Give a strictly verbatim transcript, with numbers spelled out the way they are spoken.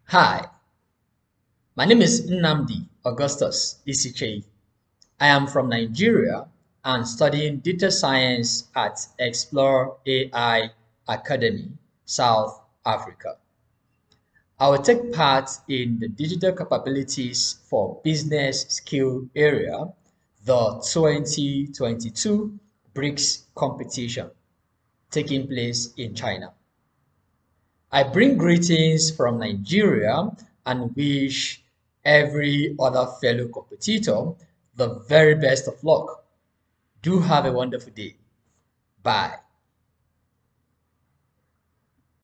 Hi, my name is Nnamdi Augustus Isichei. I am from Nigeria and studying data science at Explore A I Academy, South Africa. I will take part in the digital capabilities for business skill area, the twenty twenty-two BRICS competition taking place in China. I bring greetings from Nigeria and wish every other fellow competitor the very best of luck. Do have a wonderful day. Bye.